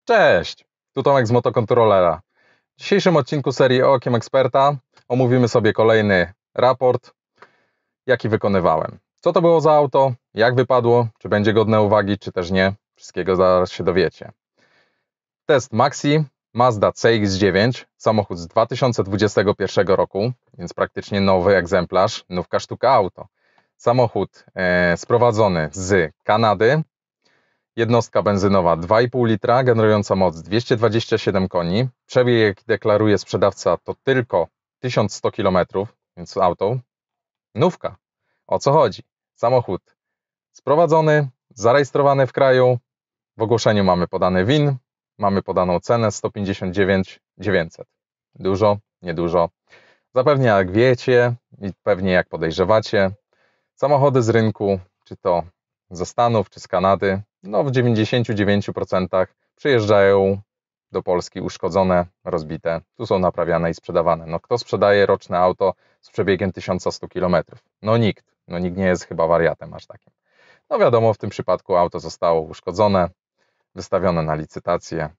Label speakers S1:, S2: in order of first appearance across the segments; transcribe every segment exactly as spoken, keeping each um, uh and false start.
S1: Cześć, tu Tomek z Motokontrolera. W dzisiejszym odcinku serii Okiem Eksperta omówimy sobie kolejny raport, jaki wykonywałem. Co to było za auto, jak wypadło, czy będzie godne uwagi, czy też nie. Wszystkiego zaraz się dowiecie. Test Maxi, Mazda C X dziewięć, samochód z dwa tysiące dwudziestego pierwszego roku, więc praktycznie nowy egzemplarz, nówka sztuka auto. Samochód e, sprowadzony z Kanady. Jednostka benzynowa dwa i pół litra, generująca moc dwieście dwadzieścia siedem koni. Przebieg, jaki deklaruje sprzedawca, to tylko tysiąc sto kilometrów, więc auto nówka. O co chodzi? Samochód sprowadzony, zarejestrowany w kraju. W ogłoszeniu mamy podany V I N, mamy podaną cenę sto pięćdziesiąt dziewięć tysięcy dziewięćset. Dużo, niedużo. Zapewne jak wiecie i pewnie jak podejrzewacie, samochody z rynku, czy to ze Stanów, czy z Kanady, no w dziewięćdziesięciu dziewięciu procentach przyjeżdżają do Polski uszkodzone, rozbite. Tu są naprawiane i sprzedawane. No kto sprzedaje roczne auto z przebiegiem tysiąc sto kilometrów? No nikt. No nikt nie jest chyba wariatem aż takim. No wiadomo, w tym przypadku auto zostało uszkodzone, wystawione na licytację.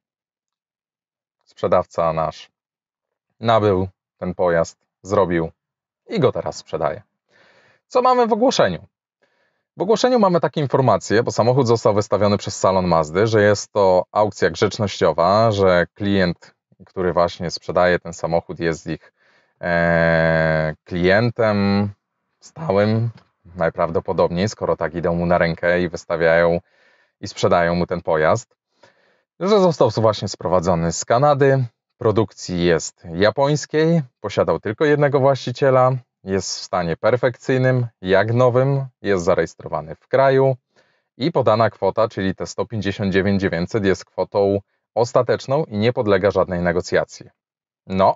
S1: Sprzedawca nasz nabył ten pojazd, zrobił i go teraz sprzedaje. Co mamy w ogłoszeniu? W ogłoszeniu mamy takie informacje, bo samochód został wystawiony przez salon Mazdy, że jest to aukcja grzecznościowa, że klient, który właśnie sprzedaje ten samochód, jest ich e, klientem stałym, najprawdopodobniej, skoro tak idą mu na rękę i wystawiają i sprzedają mu ten pojazd. Że został właśnie sprowadzony z Kanady, produkcji jest japońskiej, posiadał tylko jednego właściciela, jest w stanie perfekcyjnym, jak nowym, jest zarejestrowany w kraju i podana kwota, czyli te sto pięćdziesiąt dziewięć tysięcy dziewięćset, jest kwotą ostateczną i nie podlega żadnej negocjacji. No,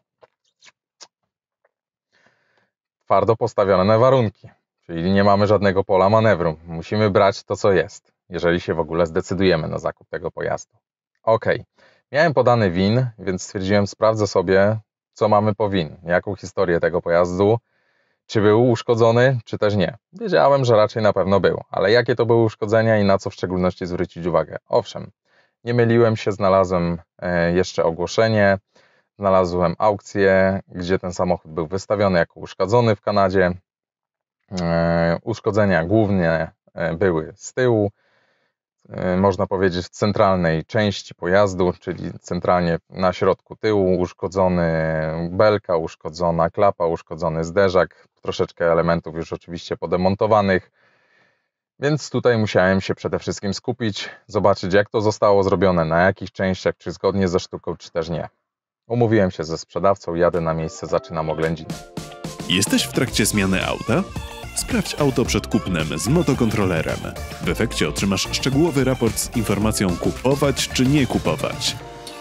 S1: twardo postawione warunki, czyli nie mamy żadnego pola manewru. Musimy brać to, co jest, jeżeli się w ogóle zdecydujemy na zakup tego pojazdu. Ok, miałem podany V I N, więc stwierdziłem, sprawdzę sobie, co mamy po V I N, jaką historię tego pojazdu, czy był uszkodzony, czy też nie. Wiedziałem, że raczej na pewno był, ale jakie to były uszkodzenia i na co w szczególności zwrócić uwagę? Owszem, nie myliłem się, znalazłem jeszcze ogłoszenie, znalazłem aukcję, gdzie ten samochód był wystawiony jako uszkodzony w Kanadzie. Uszkodzenia głównie były z tyłu, można powiedzieć w centralnej części pojazdu, czyli centralnie na środku tyłu, uszkodzony belka, uszkodzona klapa, uszkodzony zderzak, troszeczkę elementów już oczywiście podemontowanych, więc tutaj musiałem się przede wszystkim skupić, zobaczyć jak to zostało zrobione, na jakich częściach, czy zgodnie ze sztuką, czy też nie. Umówiłem się ze sprzedawcą, jadę na miejsce, zaczynam oględziny.
S2: Jesteś w trakcie zmiany auta? Sprawdź auto przed kupnem z Motokontrolerem. W efekcie otrzymasz szczegółowy raport z informacją kupować czy nie kupować.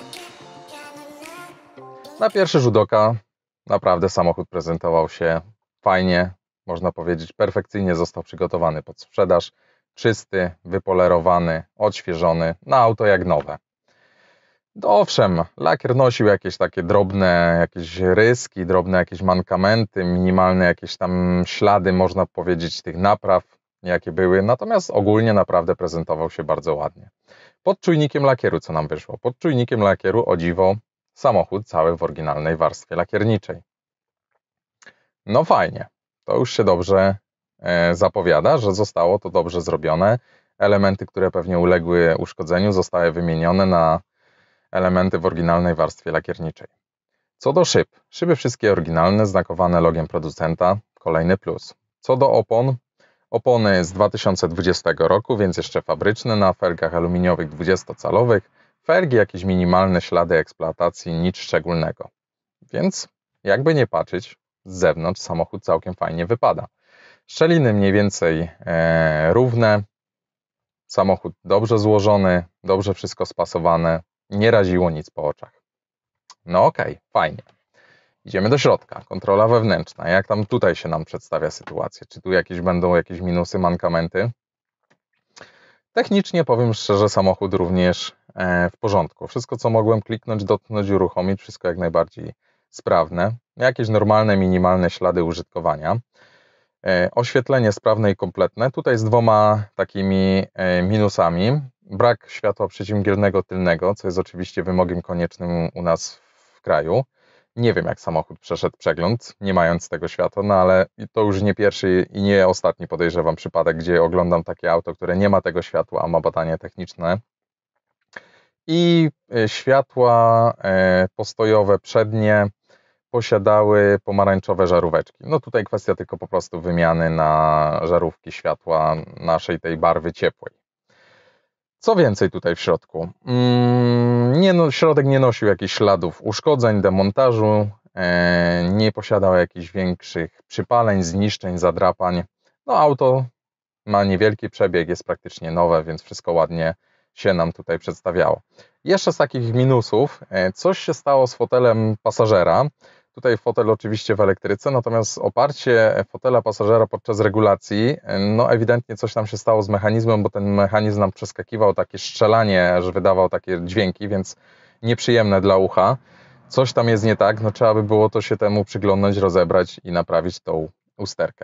S1: Na pierwszy rzut oka naprawdę samochód prezentował się fajnie, można powiedzieć perfekcyjnie, został przygotowany pod sprzedaż, czysty, wypolerowany, odświeżony, na auto jak nowe. No owszem, lakier nosił jakieś takie drobne jakieś ryski, drobne jakieś mankamenty, minimalne jakieś tam ślady, można powiedzieć, tych napraw, jakie były, natomiast ogólnie naprawdę prezentował się bardzo ładnie. Pod czujnikiem lakieru co nam wyszło? Pod czujnikiem lakieru, o dziwo, samochód cały w oryginalnej warstwie lakierniczej. No fajnie, to już się dobrze e, zapowiada, że zostało to dobrze zrobione. Elementy, które pewnie uległy uszkodzeniu, zostały wymienione na elementy w oryginalnej warstwie lakierniczej. Co do szyb, szyby wszystkie oryginalne, znakowane logiem producenta, kolejny plus. Co do opon, opony z dwa tysiące dwudziestego roku, więc jeszcze fabryczne, na felgach aluminiowych dwudziestocalowych, felgi jakieś minimalne ślady eksploatacji, nic szczególnego. Więc jakby nie patrzeć, z zewnątrz samochód całkiem fajnie wypada. Szczeliny mniej więcej e, równe, samochód dobrze złożony, dobrze wszystko spasowane, nie raziło nic po oczach. No okej, okay, fajnie. Idziemy do środka. Kontrola wewnętrzna. Jak tam tutaj się nam przedstawia sytuacja? Czy tu jakieś będą jakieś minusy, mankamenty? Technicznie powiem szczerze, samochód również w porządku. Wszystko co mogłem kliknąć, dotknąć, uruchomić, wszystko jak najbardziej sprawne. Jakieś normalne, minimalne ślady użytkowania. Oświetlenie sprawne i kompletne. Tutaj z dwoma takimi minusami. brak światła przeciwmgiernego tylnego, co jest oczywiście wymogiem koniecznym u nas w kraju. Nie wiem, jak samochód przeszedł przegląd, nie mając tego światła, no ale to już nie pierwszy i nie ostatni, podejrzewam, przypadek, gdzie oglądam takie auto, które nie ma tego światła, a ma badanie techniczne. I światła postojowe przednie posiadały pomarańczowe żaróweczki. No tutaj kwestia tylko po prostu wymiany na żarówki światła naszej tej barwy ciepłej. Co więcej tutaj w środku? Nie, no, środek nie nosił jakichś śladów uszkodzeń, demontażu, nie posiadał jakichś większych przypaleń, zniszczeń, zadrapań. No auto ma niewielki przebieg, jest praktycznie nowe, więc wszystko ładnie się nam tutaj przedstawiało. Jeszcze z takich minusów, coś się stało z fotelem pasażera. Tutaj fotel oczywiście w elektryce, natomiast oparcie fotela pasażera podczas regulacji, no ewidentnie coś tam się stało z mechanizmem, bo ten mechanizm nam przeskakiwał takie strzelanie, że wydawał takie dźwięki, więc nieprzyjemne dla ucha. Coś tam jest nie tak, no trzeba by było to się temu przyglądnąć, rozebrać i naprawić tą usterkę.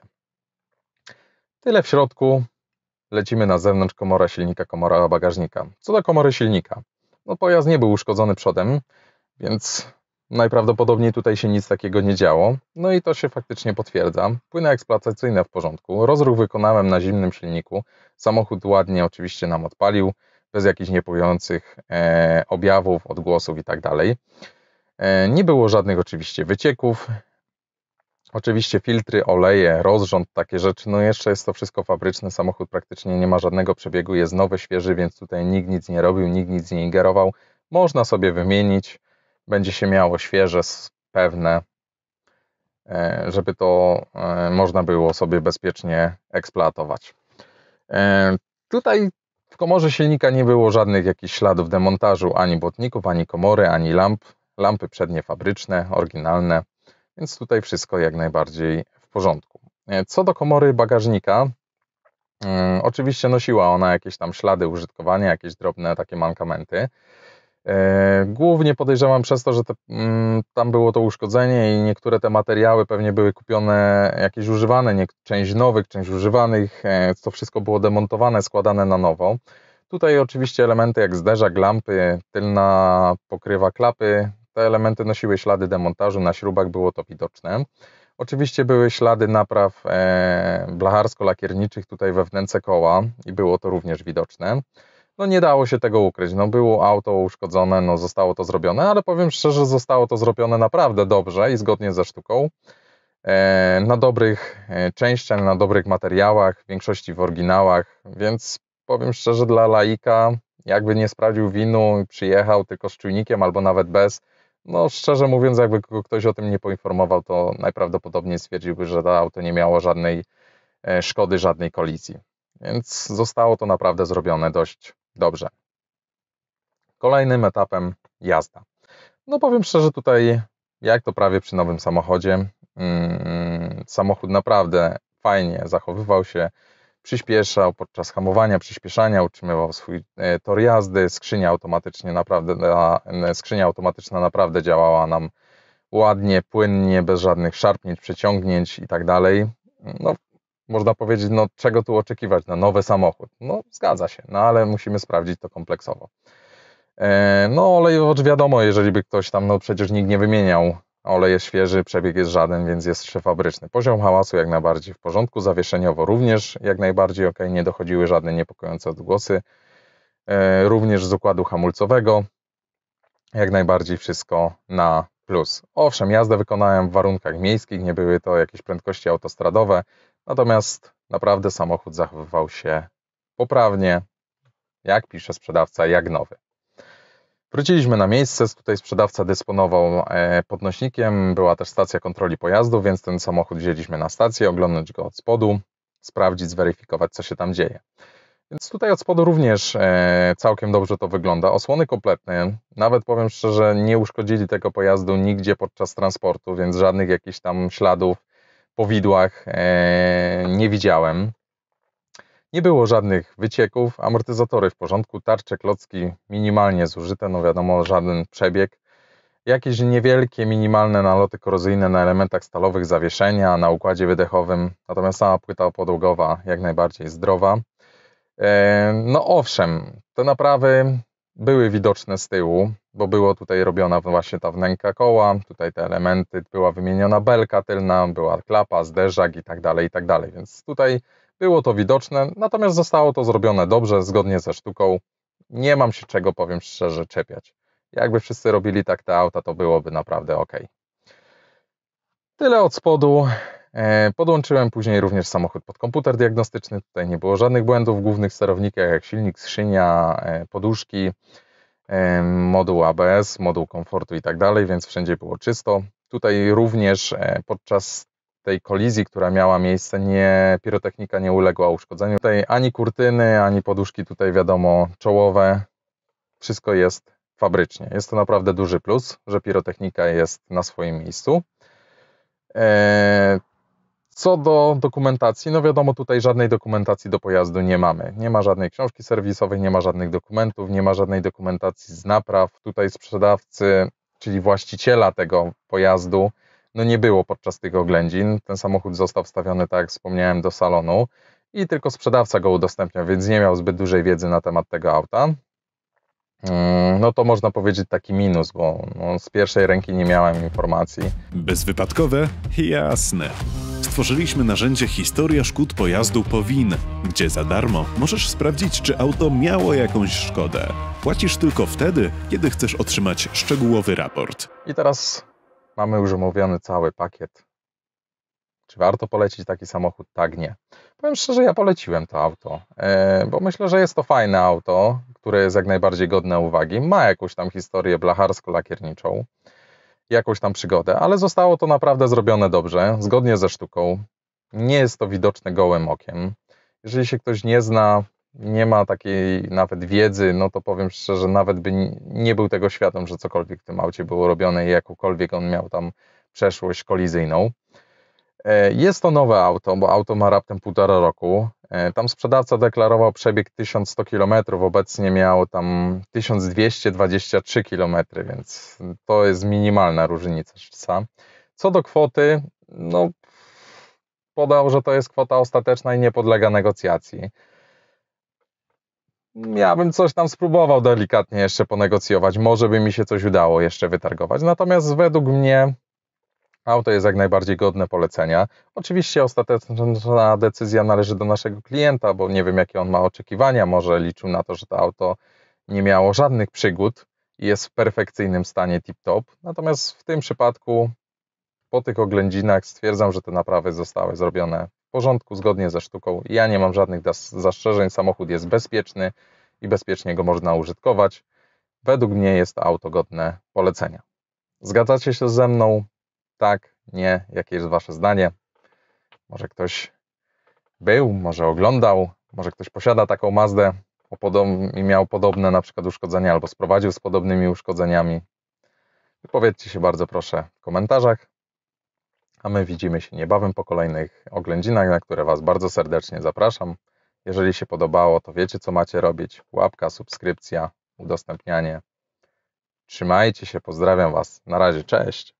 S1: Tyle w środku. Lecimy na zewnątrz, komora silnika, komora bagażnika. Co do komory silnika? No pojazd nie był uszkodzony przodem, więc najprawdopodobniej tutaj się nic takiego nie działo. No i to się faktycznie potwierdza. Płyny eksploatacyjne w porządku. Rozruch wykonałem na zimnym silniku. Samochód ładnie oczywiście nam odpalił, bez jakichś niepokojących e, objawów, odgłosów i tak dalej. E, nie było żadnych oczywiście wycieków. Oczywiście filtry, oleje, rozrząd, takie rzeczy, no jeszcze jest to wszystko fabryczne, samochód praktycznie nie ma żadnego przebiegu, jest nowy, świeży, więc tutaj nikt nic nie robił, nikt nic nie ingerował. Można sobie wymienić, będzie się miało świeże, pewne, żeby to można było sobie bezpiecznie eksploatować. Tutaj w komorze silnika nie było żadnych jakichś śladów demontażu, ani błotników, ani komory, ani lamp. Lampy przednie fabryczne, oryginalne. Więc tutaj wszystko jak najbardziej w porządku. Co do komory bagażnika, um, oczywiście nosiła ona jakieś tam ślady użytkowania, jakieś drobne takie mankamenty. E, głównie podejrzewam przez to, że te, um, tam było to uszkodzenie i niektóre te materiały pewnie były kupione jakieś używane, nie, część nowych, część używanych. E, to wszystko było demontowane, składane na nowo. Tutaj oczywiście elementy jak zderzak, lampy, tylna pokrywa klapy, te elementy nosiły ślady demontażu, na śrubach było to widoczne. Oczywiście były ślady napraw e, blacharsko-lakierniczych tutaj we wnęce koła i było to również widoczne. No nie dało się tego ukryć, no było auto uszkodzone, no zostało to zrobione, ale powiem szczerze, zostało to zrobione naprawdę dobrze i zgodnie ze sztuką. E, na dobrych e, częściach, na dobrych materiałach, w większości w oryginałach, więc powiem szczerze, dla laika, jakby nie sprawdził winu i przyjechał tylko z czujnikiem albo nawet bez, no szczerze mówiąc, jakby ktoś o tym nie poinformował, to najprawdopodobniej stwierdziłby, że to auto nie miało żadnej szkody, żadnej kolizji. Więc zostało to naprawdę zrobione dość dobrze. Kolejnym etapem jazda. No powiem szczerze, tutaj jak to prawie przy nowym samochodzie, hmm, samochód naprawdę fajnie zachowywał się, przyspieszał podczas hamowania, przyspieszania, utrzymywał swój tor jazdy, skrzynia automatycznie naprawdę, skrzynia automatyczna naprawdę działała nam ładnie, płynnie, bez żadnych szarpnięć, przeciągnięć i tak dalej. No, można powiedzieć, no czego tu oczekiwać na nowy samochód? No zgadza się, no ale musimy sprawdzić to kompleksowo. No olejowacz wiadomo, jeżeli by ktoś tam, no przecież nikt nie wymieniał, olej jest świeży, przebieg jest żaden, więc jest jeszcze fabryczny. Poziom hałasu jak najbardziej w porządku, zawieszeniowo również jak najbardziej ok, nie dochodziły żadne niepokojące odgłosy. Również z układu hamulcowego jak najbardziej wszystko na plus. Owszem, jazdę wykonałem w warunkach miejskich, nie były to jakieś prędkości autostradowe, natomiast naprawdę samochód zachowywał się poprawnie, jak pisze sprzedawca, jak nowy. Wróciliśmy na miejsce, tutaj sprzedawca dysponował podnośnikiem, była też stacja kontroli pojazdu, więc ten samochód wzięliśmy na stację, oglądać go od spodu, sprawdzić, zweryfikować, co się tam dzieje. Więc tutaj od spodu również całkiem dobrze to wygląda. Osłony kompletne, nawet powiem szczerze, nie uszkodzili tego pojazdu nigdzie podczas transportu, więc żadnych jakichś tam śladów po widłach nie widziałem. Nie było żadnych wycieków, amortyzatory w porządku, tarcze, klocki minimalnie zużyte, no wiadomo, żaden przebieg. Jakieś niewielkie, minimalne naloty korozyjne na elementach stalowych zawieszenia, na układzie wydechowym, natomiast sama płyta podłogowa jak najbardziej zdrowa. No owszem, te naprawy były widoczne z tyłu, bo było tutaj robiona właśnie ta wnęka koła, tutaj te elementy, była wymieniona belka tylna, była klapa, zderzak i tak dalej, i tak dalej, więc tutaj było to widoczne, natomiast zostało to zrobione dobrze, zgodnie ze sztuką. Nie mam się czego, powiem szczerze, czepiać. Jakby wszyscy robili tak te auta, to byłoby naprawdę ok. Tyle od spodu. Podłączyłem później również samochód pod komputer diagnostyczny. Tutaj nie było żadnych błędów w głównych sterownikach, jak silnik, skrzynia, poduszki, moduł A B S, moduł komfortu i tak dalej, więc wszędzie było czysto. Tutaj również podczas tej kolizji, która miała miejsce, nie, pirotechnika nie uległa uszkodzeniu. Tutaj ani kurtyny, ani poduszki, tutaj wiadomo, czołowe, wszystko jest fabrycznie. Jest to naprawdę duży plus, że pirotechnika jest na swoim miejscu. Co do dokumentacji, no wiadomo, tutaj żadnej dokumentacji do pojazdu nie mamy. Nie ma żadnej książki serwisowej, nie ma żadnych dokumentów, nie ma żadnej dokumentacji z napraw. Tutaj sprzedawcy, czyli właściciela tego pojazdu, no nie było podczas tych oględzin. Ten samochód został wstawiony, tak jak wspomniałem, do salonu i tylko sprzedawca go udostępniał, więc nie miał zbyt dużej wiedzy na temat tego auta. No to można powiedzieć taki minus, bo no z pierwszej ręki nie miałem informacji.
S2: Bezwypadkowe? Jasne. Stworzyliśmy narzędzie Historia szkód pojazdu Powin, gdzie za darmo możesz sprawdzić, czy auto miało jakąś szkodę. Płacisz tylko wtedy, kiedy chcesz otrzymać szczegółowy raport.
S1: I teraz mamy już omówiony cały pakiet. Czy warto polecić taki samochód? Tak, nie. Powiem szczerze, ja poleciłem to auto, bo myślę, że jest to fajne auto, które jest jak najbardziej godne uwagi. Ma jakąś tam historię blacharsko-lakierniczą, jakąś tam przygodę, ale zostało to naprawdę zrobione dobrze, zgodnie ze sztuką. Nie jest to widoczne gołym okiem. Jeżeli się ktoś nie zna, nie ma takiej nawet wiedzy, no to powiem szczerze, nawet by nie był tego świadom, że cokolwiek w tym aucie było robione i jakąkolwiek on miał tam przeszłość kolizyjną. Jest to nowe auto, bo auto ma raptem półtora roku. Tam sprzedawca deklarował przebieg tysiąc sto kilometrów, obecnie miał tam tysiąc dwieście dwadzieścia trzy kilometry, więc to jest minimalna różnica. Co do kwoty, no podał, że to jest kwota ostateczna i nie podlega negocjacji. Ja bym coś tam spróbował delikatnie jeszcze ponegocjować, może by mi się coś udało jeszcze wytargować, natomiast według mnie auto jest jak najbardziej godne polecenia. Oczywiście ostateczna decyzja należy do naszego klienta, bo nie wiem, jakie on ma oczekiwania. Może liczył na to, że to auto nie miało żadnych przygód i jest w perfekcyjnym stanie tip-top. Natomiast w tym przypadku, po tych oględzinach, stwierdzam, że te naprawy zostały zrobione w porządku, zgodnie ze sztuką. Ja nie mam żadnych zastrzeżeń. Samochód jest bezpieczny i bezpiecznie go można użytkować. Według mnie jest to auto godne polecenia. Zgadzacie się ze mną? Tak, nie, jakie jest wasze zdanie? Może ktoś był, może oglądał, może ktoś posiada taką Mazdę i miał podobne na przykład uszkodzenia albo sprowadził z podobnymi uszkodzeniami. Wypowiedzcie się bardzo proszę w komentarzach, a my widzimy się niebawem po kolejnych oględzinach, na które was bardzo serdecznie zapraszam. Jeżeli się podobało, to wiecie, co macie robić. Łapka, subskrypcja, udostępnianie. Trzymajcie się, pozdrawiam was. Na razie, cześć.